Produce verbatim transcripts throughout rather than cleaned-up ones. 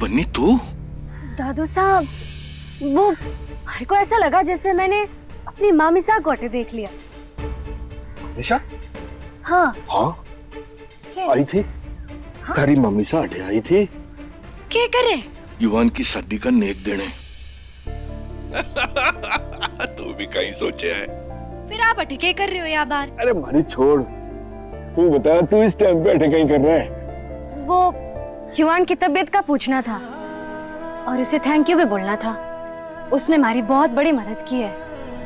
बन्नी तू? दादू साहब, वो मेरे को ऐसा लगा जैसे मैंने अपनी मामी सा गोटे देख लिया। निशा? हाँ हाँ आई थी। हाँ? तेरी मम्मी सा अटे आई थी। क्या करे? युवान की शादी का नेक देने। तू भी कहीं सोचे है। फिर आप अटे क्या कर रहे हो यहाँ बाहर? अरे मारी छोड़, तू बता, तू इस टाइम पे अटे कहीं कर रहा है? वो युवान की तबीयत का पूछना था और उसे थैंक यू भी बोलना था। उसने हमारी बहुत बड़ी मदद की है।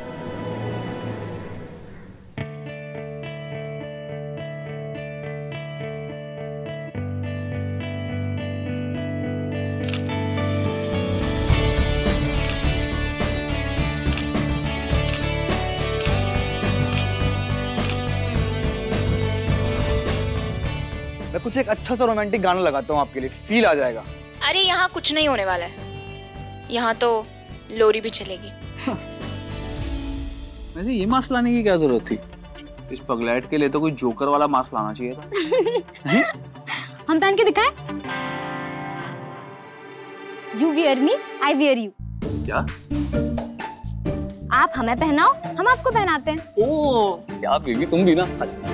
मैं कुछ एक अच्छा सा रोमांटिक गाना लगाता हूँ आपके लिए, फील आ जाएगा। अरे यहाँ कुछ नहीं होने वाला है, यहाँ तो लोरी भी चलेगी। वैसे ये मास्क लाने की क्या जरूरत थी? इस पगलैट के लिए तो कोई जोकर वाला मास्क लाना चाहिए था। हम पहन के दिखाएं? You wear me, I wear you. क्या? आप हमें पहनाओ, हम आपको पहनाते हैं। ओह क्या बेबी, तुम भी ना।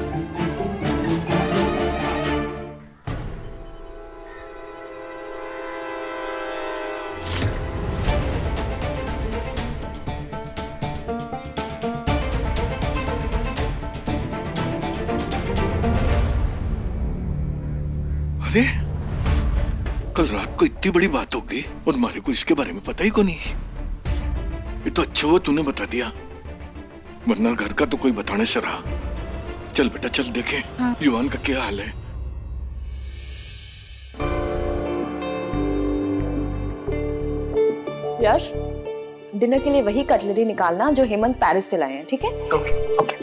अरे कल रात को इतनी बड़ी बात हो गई और हमारे को इसके बारे में पता ही को नहीं। ये तो अच्छा हुआ तूने बता दिया, वरना घर का तो कोई बताने से रहा। चल बेटा चल देखें। हाँ। युवान का क्या हाल है। यश, डिनर के लिए वही कटलरी निकालना जो हेमंत पेरिस से लाए हैं, ठीक है? Okay okay.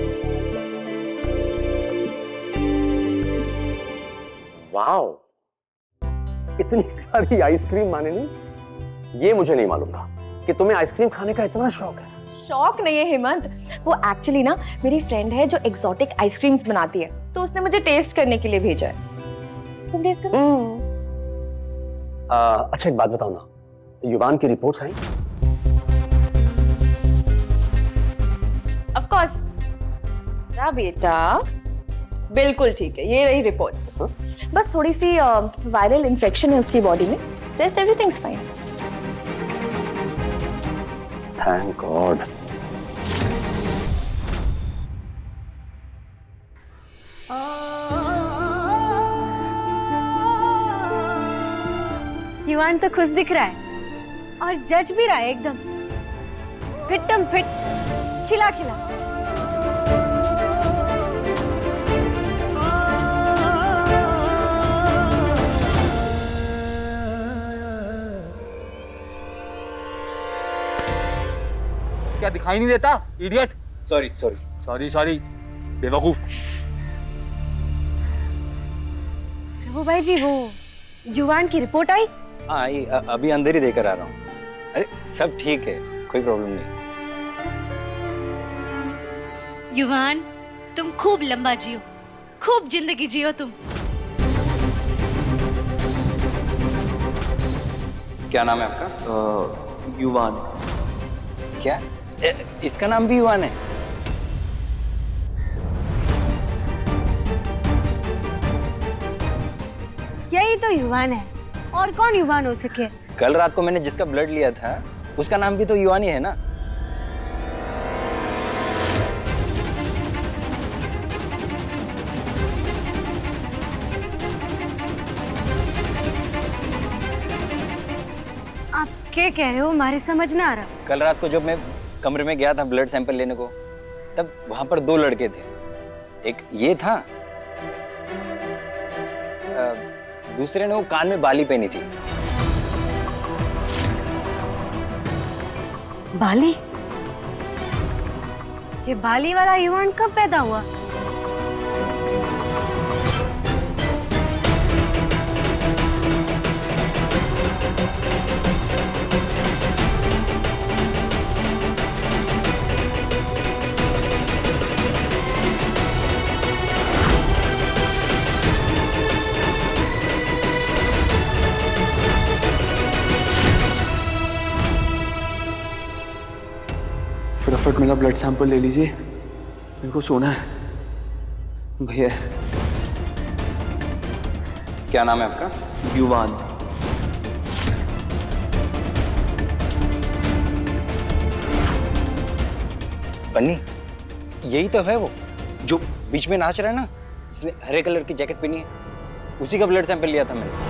वाओ, इतनी सारी आइसक्रीम माने नहीं, ये मुझे नहीं मालूम था कि तुम्हें आइसक्रीम खाने का इतना शौक है। शौक नहीं है हेमंत, वो एक्चुअली ना मेरी फ्रेंड है जो एक्सोटिक आइसक्रीम्स बनाती है, तो उसने मुझे टेस्ट करने के लिए भेजा है। तुम टेस्ट करो। अच्छा एक बात बताओ ना, युवान की रिपोर्ट्स आई? Of course. ना बेटा, बिल्कुल ठीक है, ये रही रिपोर्ट्स। हाँ? बस थोड़ी सी वायरल इन्फेक्शन है उसकी बॉडी में, rest everything is fine. Thank God. Yuvan तो खुश दिख रहा है और जज भी रहा है एकदम फिटम फिट, खिला खिला। क्या दिखाई नहीं देता? Idiot. Sorry sorry sorry sorry बेवकूफ। प्रभु भाई जी, वो युवान की रिपोर्ट आई? आई, अभी अंदर ही देकर आ रहा हूँ। अरे सब ठीक है, कोई प्रॉब्लम नहीं। युवान, तुम खूब लंबा जियो, खूब जिंदगी जियो तुम। क्या नाम है आपका? uh, युवान। क्या? ए, इसका नाम भी युवान है? यही तो युवान है, और कौन युवान हो सके? कल रात को मैंने जिसका ब्लड लिया था उसका नाम भी तो युवान ही है ना? आप क्या कह रहे हो? हमारे समझ ना आ रहा। कल रात को जब मैं कमरे में गया था ब्लड सैंपल लेने को, तब वहां पर दो लड़के थे। एक ये था, दूसरे ने वो कान में बाली पहनी थी। बाली? ये बाली वाला युवान कब पैदा हुआ? फटाफट मेरा ब्लड सैंपल ले लीजिए, मेरे को सोना है। भैया। क्या नाम है आपका? युवान। बन्नी, यही तो है वो जो बीच में नाच रहा है ना, इसने हरे कलर की जैकेट पहनी है, उसी का ब्लड सैंपल लिया था मैंने।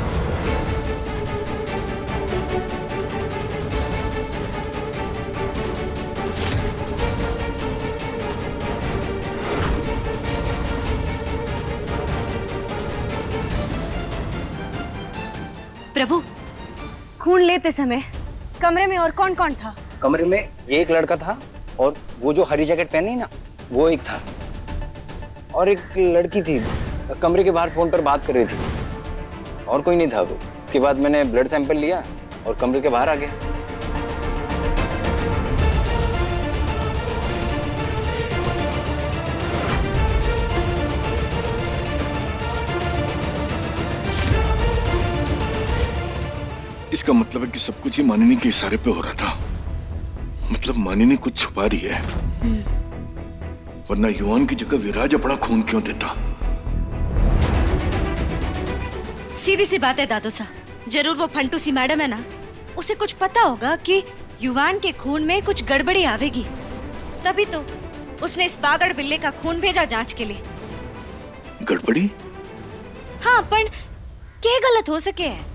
प्रभु, खून लेते समय कमरे में और कौन कौन था? कमरे में ये एक लड़का था और वो जो हरी जैकेट पहनी ना वो एक था, और एक लड़की थी कमरे के बाहर फोन पर बात कर रही थी, और कोई नहीं था वो। उसके बाद मैंने ब्लड सैंपल लिया और कमरे के बाहर आ गया। इसका मतलब है कि सब कुछ ही मानिनी के इशारे पे हो रहा था। मतलब मानिनी कुछ छुपा रही है, वरना युवान की जगह विराज अपना खून क्यों देता? सीधी सी बात है दादू साहब, जरूर वो फंटू सी मैडम है ना, उसे कुछ पता होगा कि युवान के खून में कुछ गड़बड़ी आवेगी, तभी तो उसने इस बागड़ बिल्ले का खून भेजा जांच के लिए। गड़बड़ी? हाँ, पर क्या गलत हो सके है?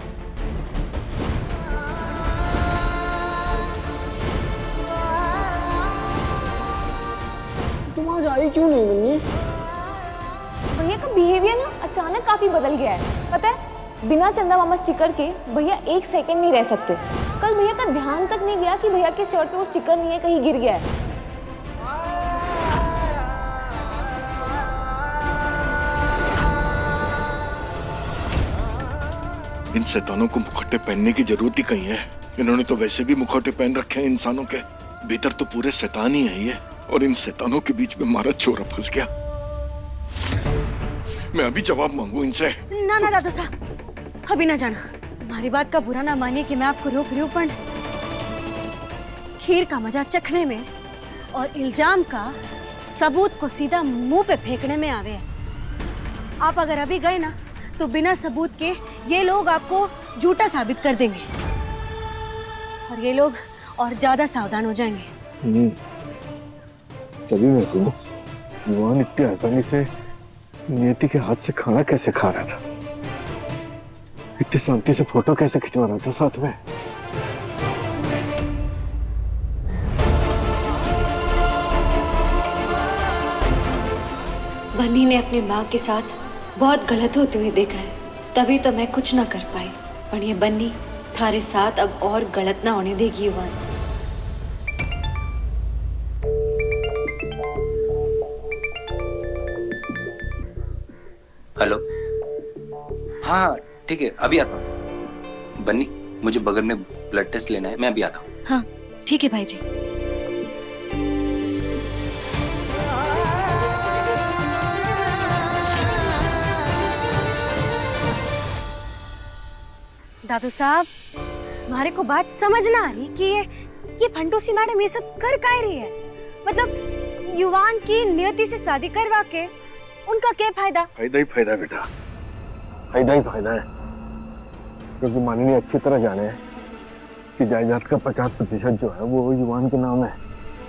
तुम आज आई क्यों नहीं बन्नी? भैया का बिहेवियर ना अचानक काफी बदल गया है, पता है? बिना चंदा मामा स्टिकर के भैया एक सेकंड नहीं रह सकते। कल भैया का ध्यान तक नहीं गया कि भैया के शर्ट पे वो स्टिकर नहीं है, कहीं गिर गया है। इन शैतानों को मुखौटे पहनने की जरूरत ही कहीं है। इन्होंने तो वैसे भी मुखौटे पहन रखे हैं इंसानों के, भीतर तो पूरे शैतान ही है ये, और इन शैतानों के बीच में मारा छोरा फंस गया। मैं अभी जवाब मांगू इनसे? ना ना दादू साहब, अभी ना जाना। हमारी बात का बुरा ना मानिए कि मैं आपको रोक रही हूँ, पर खीर का मजा चखने में और इल्जाम का सबूत को सीधा मुंह पे फेंकने में आवे है। आप अगर अभी गए ना तो बिना सबूत के ये लोग आपको झूठा साबित कर देंगे, और ये लोग और ज्यादा सावधान हो जाएंगे। तभी मेरे को युवान इतनी आसानी से नियति के हाथ से खाना कैसे खा रहा था, इतनी शांति से फोटो कैसे खिंचवा रहा था साथ में। बन्नी ने अपने माँ के साथ बहुत गलत होते हुए देखा है, तभी तो मैं कुछ ना कर पाई, पर ये बन्नी थारे साथ अब और गलत ना होने देगी युवान। हेलो, हाँ ठीक है, अभी आता हूँ। बन्नी, मुझे बगल में ब्लड टेस्ट लेना है, मैं अभी आता हूँ। हाँ ठीक है भाई जी। दादू साहब, हमारे को बात समझ ना आ रही कि ये ये फंटू सी मैडम ये सब कर काय रही है। मतलब युवान की नियति से शादी करवा के उनका क्या फायदा? फायदा ही फायदा बेटा, फायदा ही फायदा है, क्योंकि माननीय अच्छी तरह जाने हैं कि जायदाद का पचास प्रतिशत जो है वो युवान के नाम है।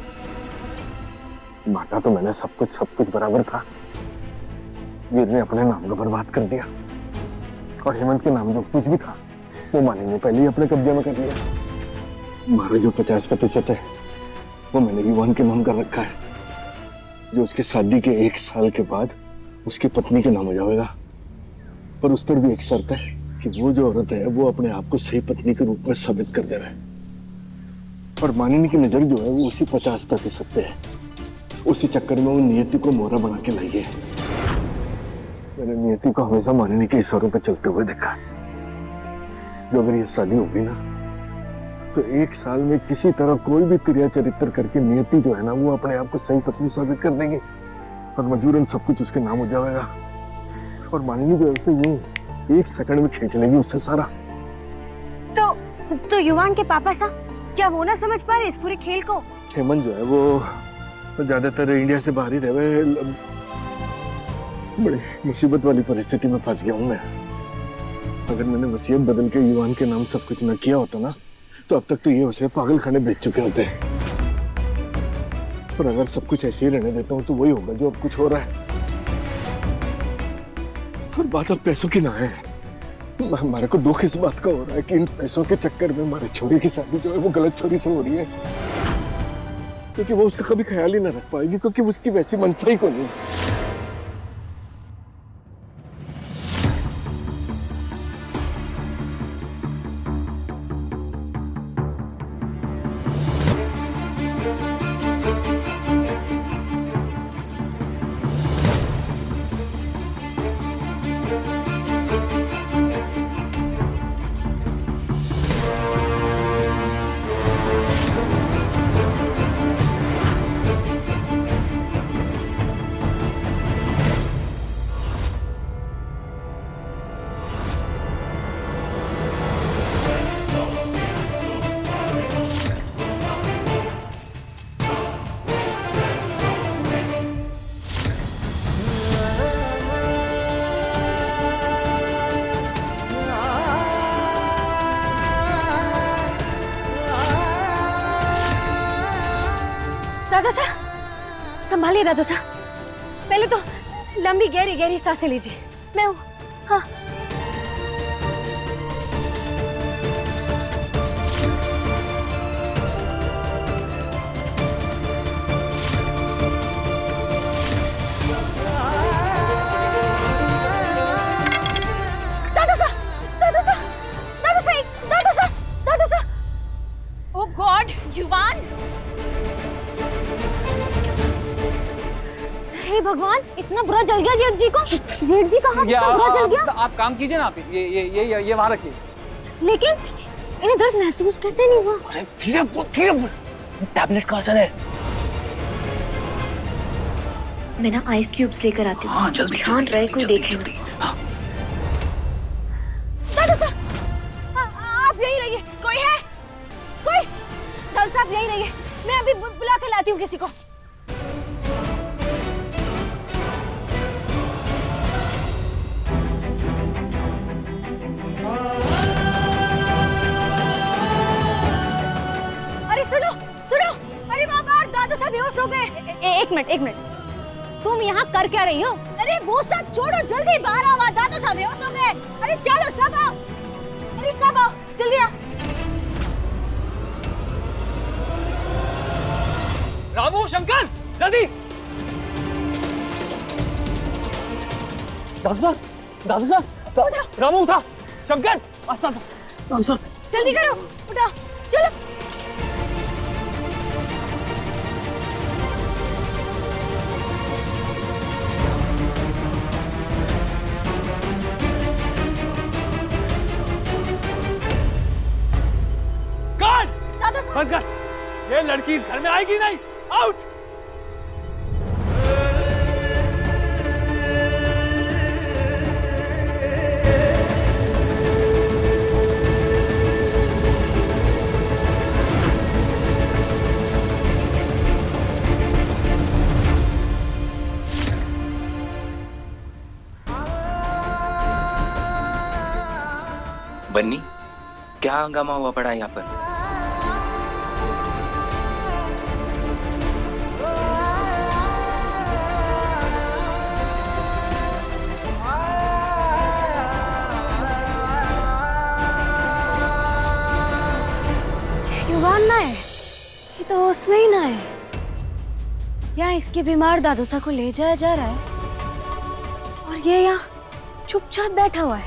बांटा तो मैंने सब कुछ सब कुछ बराबर था, वीर ने अपने नाम को बर्बाद कर दिया, और हेमंत के नाम जो कुछ भी था वो मानी ने पहले ही अपने कब्जे में कर लिया। हमारा जो पचास प्रतिशत है वो मैंने युवान के नाम कर रखा है, जो उसके शादी के एक साल के बाद उसकी पत्नी के नाम हो जाएगा। पर उस पर भी एक शर्त है कि वो जो औरत है वो अपने आप को सही पत्नी के रूप में साबित कर दे रहा है, और मानिनी की नजर जो है वो उसी पचास प्रतिशत पे है। उसी चक्कर में वो नियति को मोहरा बना के लाई है। मैंने नियति को हमेशा मानिनी के इशारों पे चलते हुए देखा। जो अगर ये शादी होगी ना तो एक साल में किसी तरह कोई भी क्रिया चरित्र करके नियति जो है ना वो अपने आप को सही पत्नी साबित कर देंगे, और मजबूरन सब कुछ उसके नाम हो जाएगा, और मानिनी की वजह से ये एक सेकंड में खींच लेगी उससे सारा। तो तो युवान के पापा साहब, क्या वो ना समझ पा रहे इस पूरे खेल को हेमंत जो है वो ज्यादातर इंडिया से बाहर ही रहे। बड़ी मुसीबत वाली परिस्थिति में फंस गया हूं मैं। अगर मैंने वसीयत बदल के युवान के नाम सब कुछ न किया होता ना, तो अब तक तो ये उसे पागल खाने बेच चुके होते। पर अगर सब कुछ ऐसे ही रहने देता हूँ तो वही होगा जो अब कुछ हो रहा है। और बात अब पैसों की ना है। हमारे को दुख इस बात का हो रहा है कि इन पैसों के चक्कर में हमारे छोरी की शादी जो है वो गलत छोरी से हो रही है, क्योंकि वो उसका कभी ख्याल ही ना रख पाएगी, क्योंकि उसकी वैसी मनसा ही को नहीं। दादा साहब, संभालिए दादा साहब। पहले तो लंबी गहरी गहरी सांसें लीजिए। मैं हूँ। हाँ। दादा साहब, दादा साहब, दादा साहब, दादा साहब, दादा साहब। ओह गॉड, जुबान। हे भगवान, इतना बुरा जल गया जेठ जी को। जेठ जी कहाँ? इतना बुरा जल गया? आप, आप काम कीजिए ना, आप ये ये ये ये, ये वहाँ रखिए। लेकिन इन्हें दर्द महसूस कैसे नहीं हुआ? अरे धीरे बोल, धीरे बोल। टैबलेट का असर है। मैं ना आइस क्यूब्स लेकर आती हूँ। हाँ, जल्दी ध्यान रहे कोई देखे ना। हाँ। दादा साहब, आप यहीं रहिए। कोई है? कोई? दादा साहब यहीं रहिए, मैं अभी बुला के लाती हूँ किसी को। हो गए। एक मिनट एक मिनट, तुम यहाँ कर क्या रही हो? अरे वो सब छोड़ो, जल्दी बाहर आओ। दादा साहब बेहोश हो गए। अरे चलो सब आओ, अरे सब आओ जल्दी आओ। रामू, शंकर, जल्दी। दादा साहब, दादा साहब, रामू उठा। शंकर, दादा साहब, जल्दी करो, उठाओ, चलो। बंद कर। ये लड़की इस घर में आएगी नहीं। आउट। बन्नी, क्या हंगामा हुआ पड़ा यहाँ पर? युवान ना है, ये तो उसमें ही ना है। यहाँ इसके बीमार दादोसा को ले जाया जा रहा है और ये यहाँ चुपचाप बैठा हुआ है।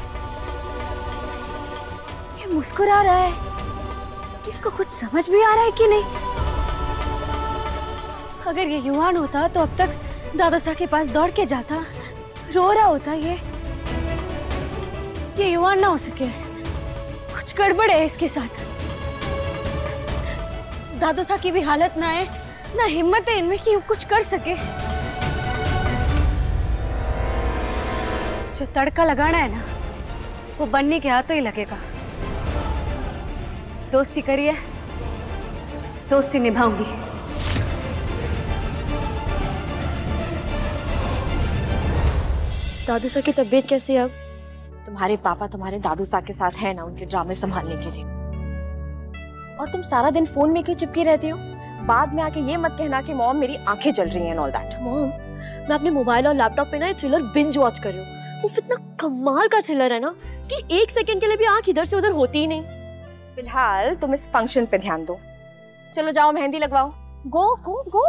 ये मुस्कुरा रहा है, इसको कुछ समझ भी आ रहा है कि नहीं? अगर ये युवान होता तो अब तक दादोसा के पास दौड़ के जाता, रो रहा होता। ये ये युवान ना हो सके, कुछ गड़बड़ है इसके साथ। दादोसा की भी हालत ना है, ना हिम्मत है इनमें कि कुछ कर सके। जो तड़का लगाना है ना, वो बन्नी के हाथों ही लगेगा। दोस्ती करिए, दोस्ती निभाऊंगी। दादू सा की तबीयत कैसी है अब? तुम्हारे पापा तुम्हारे दादू सा के साथ है ना, उनके ड्रामे संभालने के लिए। और तुम सारा दिन फोन में क्यों चिपकी रहती हो? बाद में आके ये मत कहना कि मॉम मेरी आंखें जल रही हैं ऑल दैट। मॉम, मैं अपने मोबाइल और लैपटॉप पे ना ये थ्रिलर बिंज वॉच कर रही हूँ। वो इतना कमाल का थ्रिलर है ना कि एक सेकंड के लिए भी आंख इधर से उधर होती ही नहीं। फिलहाल तुम इस फंक्शन पे ध्यान दो। चलो जाओ मेहंदी लगवाओ। गो गो गो।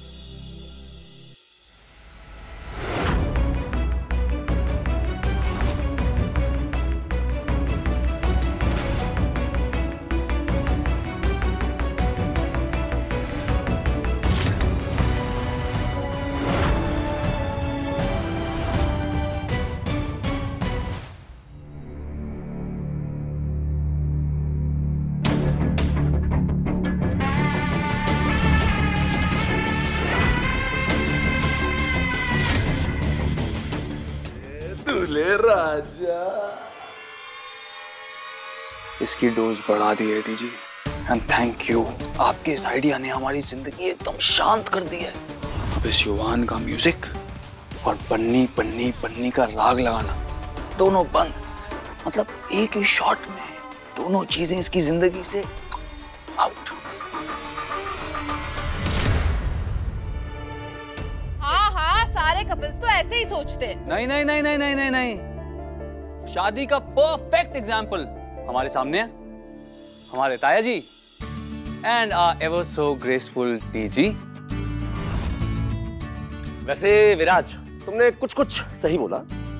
राजा इसकी डोज बढ़ा दी है टीजी, एंड थैंक यू। आपके इस आइडिया ने हमारी जिंदगी एकदम शांत कर दी है। अब इस युवान का म्यूजिक और पन्नी पन्नी पन्नी का राग लगाना दोनों बंद, मतलब एक ही शॉट में दोनों चीजें इसकी जिंदगी से आउट। हाँ हाँ, सारे कपल्स तो ऐसे ही सोचते हैं। नहीं नहीं नहीं नहीं नहीं नहीं नहीं, शादी का परफेक्ट एग्जाम्पल हमारे सामने है। हमारे ताया जी and our ever so graceful TG. वैसे विराज, तुमने कुछ कुछ सही बोला।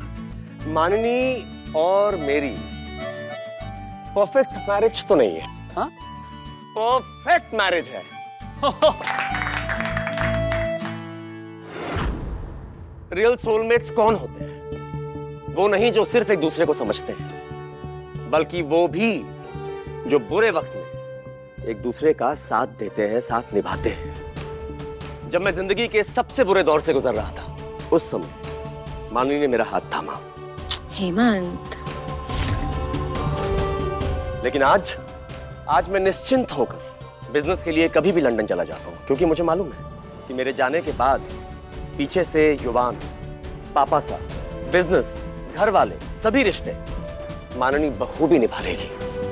माननी और मेरी परफेक्ट मैरिज तो नहीं है। हाँ? परफेक्ट मैरिज है। रियल सोलमेट्स कौन होते हैं? वो नहीं जो सिर्फ एक दूसरे को समझते हैं, बल्कि वो भी जो बुरे वक्त में एक दूसरे का साथ देते हैं, साथ निभाते हैं। जब मैं जिंदगी के सबसे बुरे दौर से गुजर रहा था, उस समय माननी ने मेरा हाथ थामा। हेमंत, लेकिन आज आज मैं निश्चिंत होकर बिजनेस के लिए कभी भी लंदन चला जाता हूं, क्योंकि मुझे मालूम है कि मेरे जाने के बाद पीछे से युवान, पापा सा, बिजनेस, घर वाले, सभी रिश्ते माननी बखूबी निभा लेगी।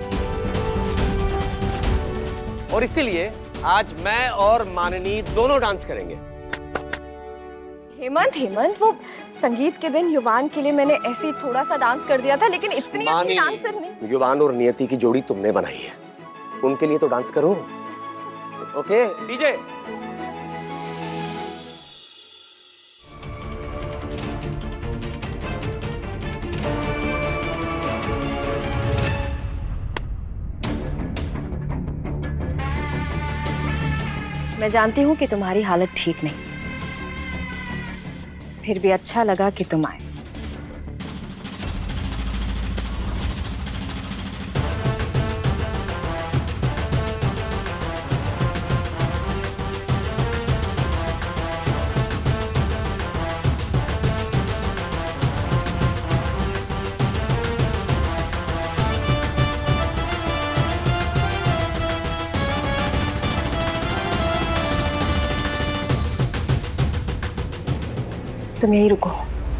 और इसीलिए आज मैं और माननी दोनों डांस करेंगे। हेमंत हेमंत वो संगीत के दिन युवान के लिए मैंने ऐसे ही थोड़ा सा डांस कर दिया था, लेकिन इतनी अच्छी डांसर नहीं। युवान और नियति की जोड़ी तुमने बनाई है, उनके लिए तो डांस करो। Okay DJ. मैं जानती हूँ कि तुम्हारी हालत ठीक नहीं, फिर भी अच्छा लगा कि तुम आए। तुम यहीं रुको।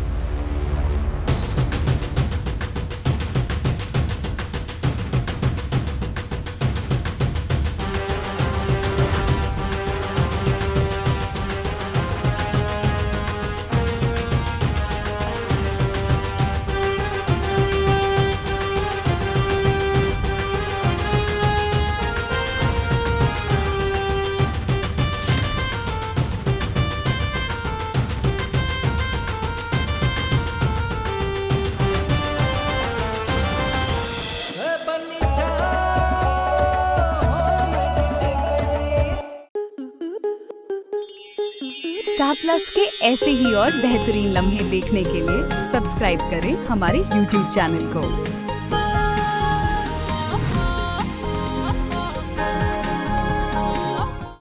स्टार प्लस के ऐसे ही और बेहतरीन लम्हे देखने के लिए सब्सक्राइब करें हमारे यूट्यूब चैनल को।